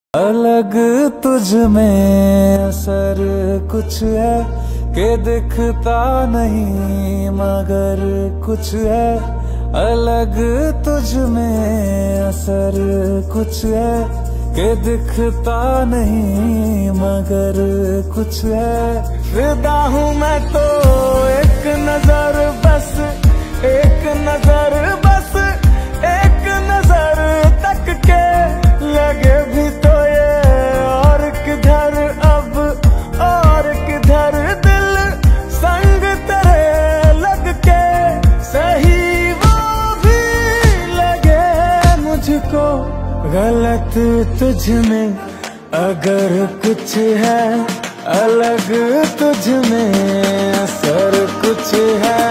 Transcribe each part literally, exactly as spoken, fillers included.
अलग तुझ में असर कुछ है कि दिखता नहीं मगर कुछ है। अलग तुझ में असर कुछ है कि दिखता नहीं मगर कुछ है। फिदा हूँ मैं तो एक नजर बस, एक नजर बस, एक नजर तक के लगे भी तो ये और किधर अब और किधर दिल संग तेरे लग के सही वो भी लगे मुझको गलत तुझ में अगर कुछ है। अलग तुझ में असर कुछ है।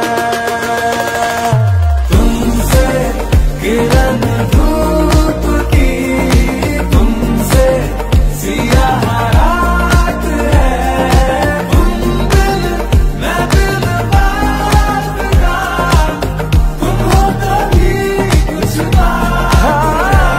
तुमसे किरण धूप की, तुमसे सियाह रात है। तुम दिल मैं दिल बात का, तुम हो कभी कुछ बात।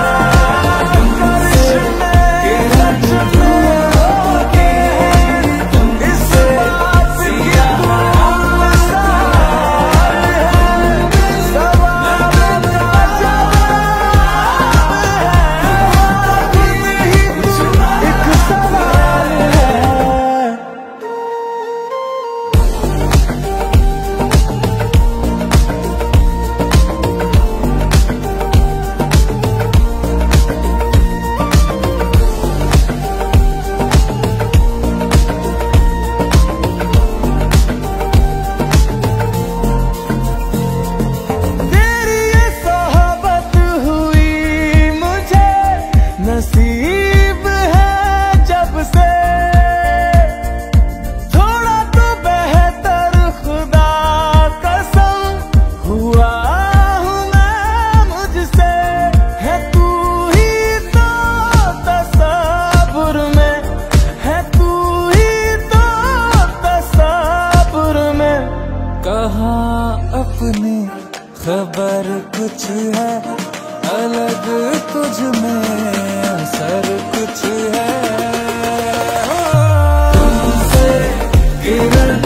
नसीब है जब से थोड़ा तो बेहतर खुदा कसम हुआ हूँ मैं मुझसे। है तू ही तो तसव्वुर में, है तू ही तो तसव्वुर में। कहाँ अपनी खबर कुछ है, अलग तुझ में असर कुछ है। तुमसे किरण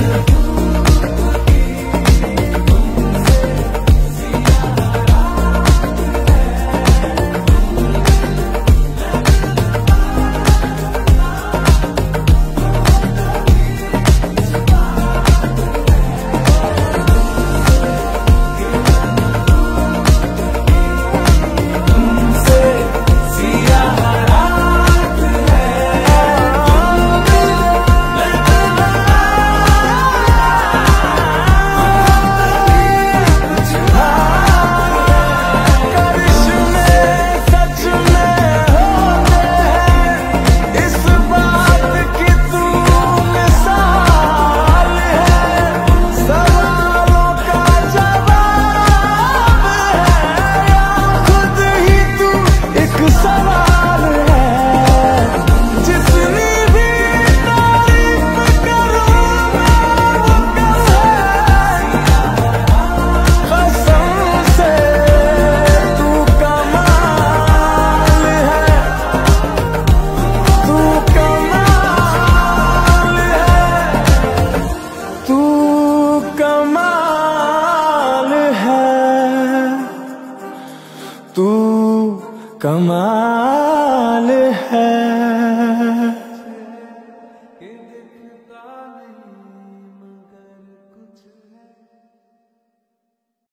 तू कमाल है।